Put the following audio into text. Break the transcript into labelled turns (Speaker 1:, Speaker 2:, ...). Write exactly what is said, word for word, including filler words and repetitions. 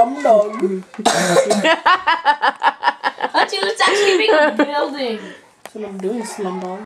Speaker 1: Slumdog.
Speaker 2: I thought you was actually making a building.
Speaker 1: That's what I'm doing, Slumdog.